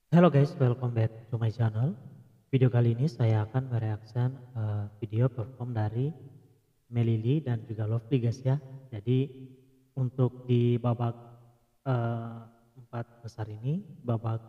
Hello guys, welcome back to my channel. Video kali ini saya akan mereaction video perform dari Melili dan juga Lovely guys ya. Jadi untuk di babak eh, empat besar ini, babak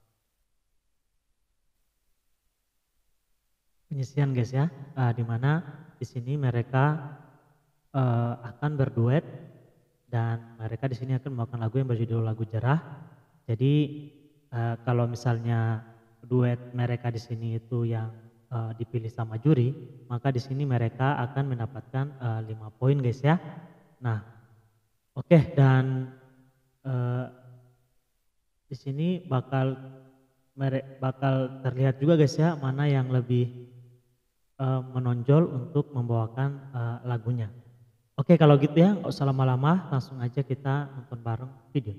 penyisian guys ya, dimana di sini mereka akan berduet dan mereka di sini akan membawakan lagu yang berjudul lagu Jerah. Jadi kalau misalnya duet mereka di sini itu yang dipilih sama juri, maka di sini mereka akan mendapatkan 5 poin guys ya. Nah, oke, dan eh, di sini bakal terlihat juga guys ya mana yang lebih menonjol untuk membawakan lagunya. Oke, kalau gitu ya nggak usah lama-lama, langsung aja kita nonton bareng video.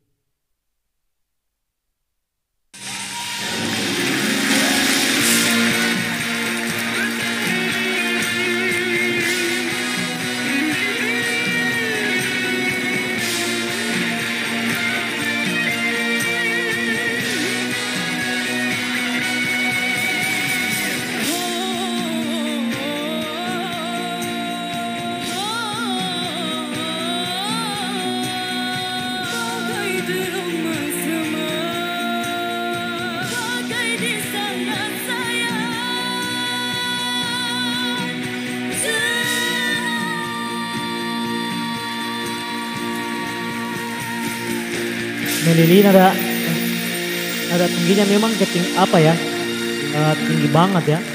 Melili nada tingginya memang apa ya, tinggi banget ya.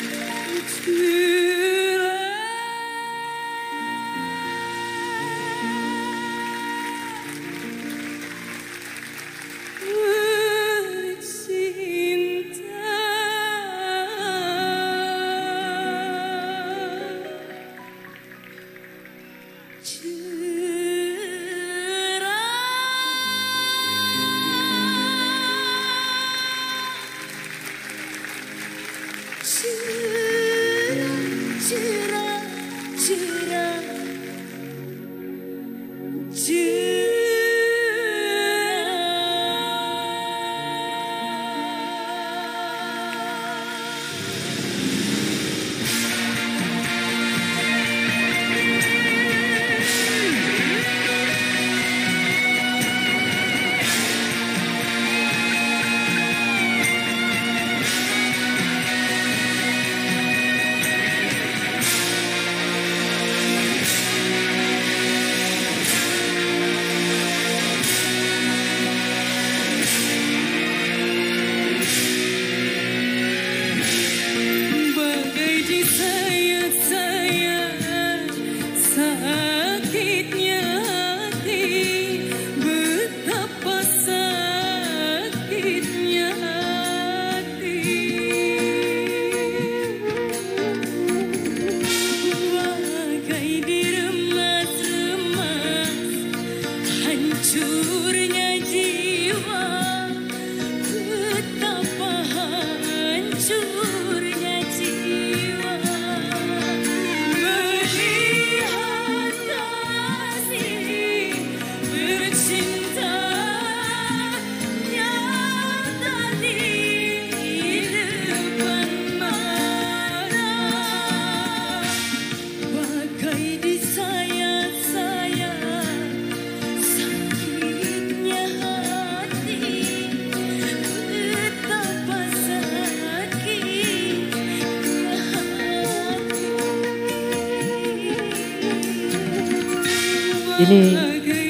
Ini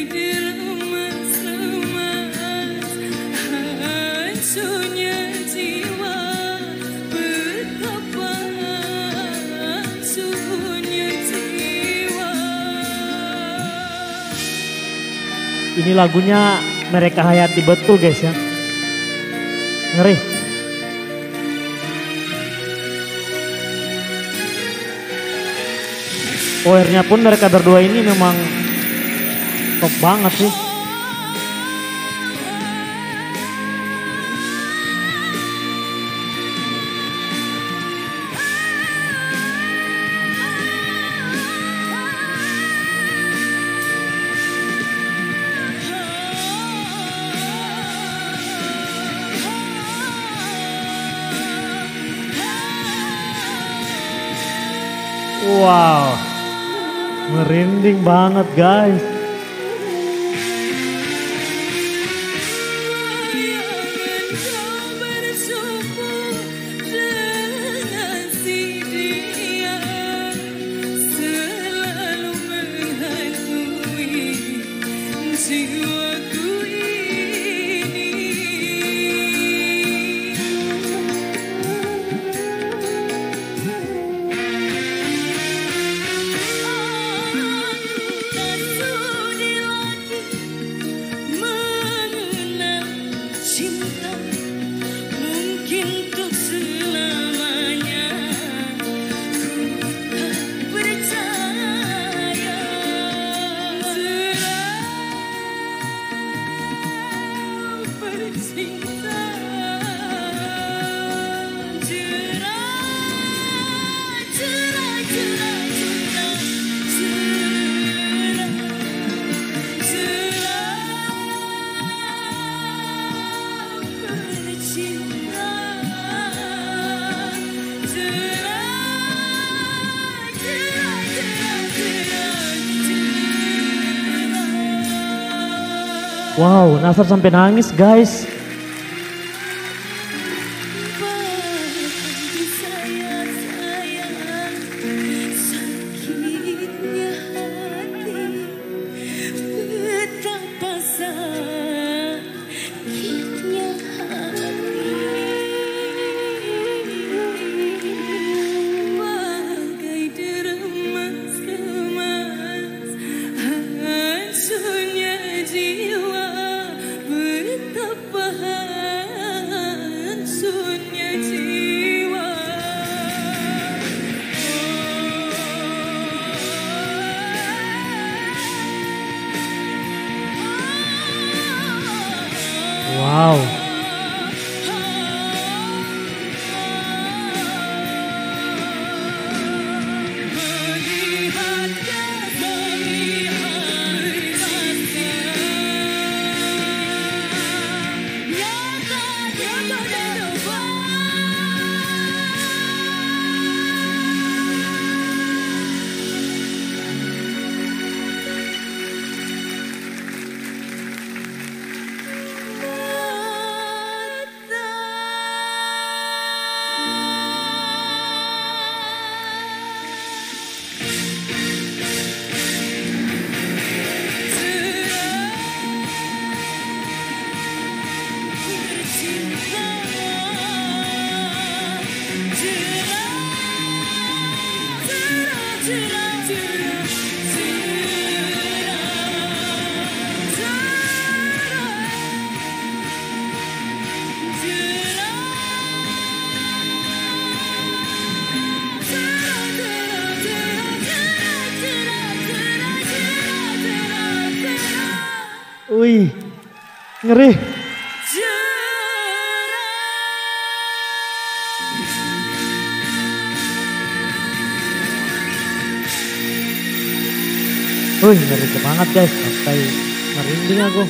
lagunya mereka hayati betul guys ya. Ngeri. Powernya pun mereka berdua ini memang top banget sih. Wow, merinding banget guys. Wow, Nasar sampai nangis guys. Wow. Wih, ngeri. Wih, ngeri banget guys, sampai merinding aku.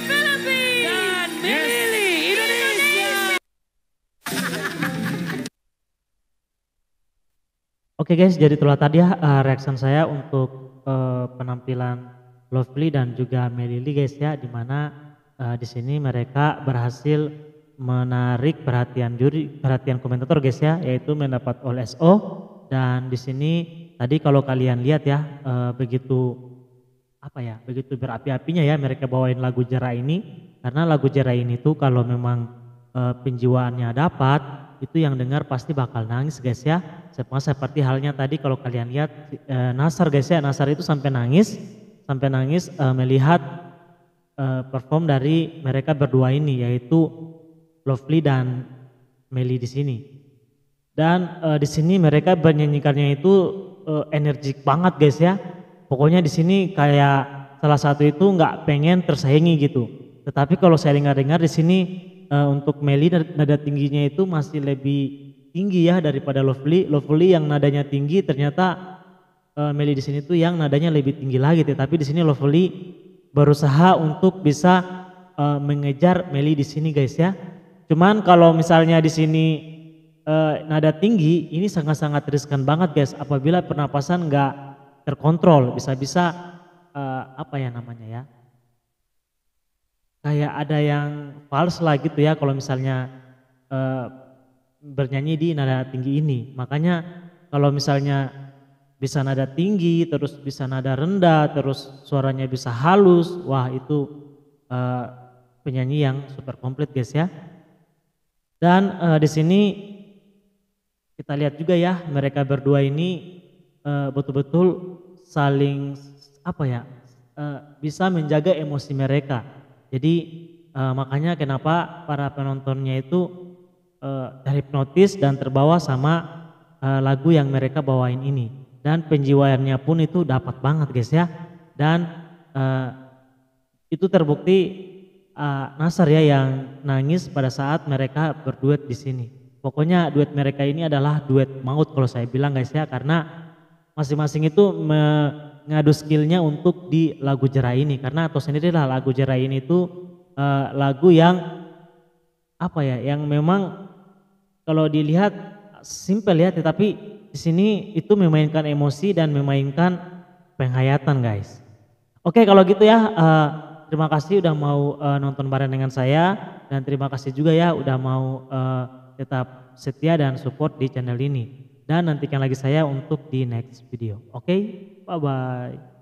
Oke guys, jadi itulah tadi ya reaction saya untuk penampilan Lovely dan juga Melly guys ya, dimana di sini mereka berhasil menarik perhatian juri, perhatian komentator guys ya, yaitu mendapat all SO. Dan di sini tadi kalau kalian lihat ya, begitu begitu berapi-apinya ya mereka bawain lagu Jera ini, karena lagu Jera ini tuh kalau memang penjiwaannya dapat, itu yang dengar pasti bakal nangis guys ya. Seperti halnya tadi kalau kalian lihat Nasar guys ya, Nasar itu sampai nangis melihat perform dari mereka berdua ini, yaitu Lovely dan Melly di sini. Dan di sini mereka menyanyikannya itu energik banget guys ya. Pokoknya di sini kayak salah satu itu nggak pengen tersaingi gitu. Tetapi kalau saya dengar di sini untuk Melly nada tingginya itu masih lebih tinggi ya daripada Lovely. Lovely yang nadanya tinggi, ternyata Melly di sini tuh yang nadanya lebih tinggi lagi. Tetapi di sini Lovely berusaha untuk bisa mengejar Melly di sini guys ya. Cuman kalau misalnya di sini nada tinggi ini sangat-sangat riskan banget guys apabila pernapasan nggak terkontrol, bisa-bisa apa ya namanya ya, kayak ada yang fals lah gitu ya kalau misalnya bernyanyi di nada tinggi ini. Makanya kalau misalnya bisa nada tinggi, terus bisa nada rendah, terus suaranya bisa halus, wah itu penyanyi yang super komplit guys ya. Dan di sini kita lihat juga ya mereka berdua ini betul-betul saling apa ya, bisa menjaga emosi mereka. Jadi makanya kenapa para penontonnya itu terhipnotis dan terbawa sama lagu yang mereka bawain ini. Dan penjiwaannya pun itu dapat banget guys ya. Dan itu terbukti Nasar ya yang nangis pada saat mereka berduet di sini. Pokoknya duet mereka ini adalah duet maut kalau saya bilang guys ya, karena masing-masing itu mengadu skillnya untuk di lagu Jerah ini. Karena atau sendiri lah lagu Jerah ini itu lagu yang apa ya, yang memang kalau dilihat simpel ya, tetapi di sini itu memainkan emosi dan memainkan penghayatan guys. Oke kalau gitu ya, terima kasih udah mau nonton bareng dengan saya, dan terima kasih juga ya udah mau tetap setia dan support di channel ini. Dan nantikan lagi saya untuk di next video. Oke, bye bye.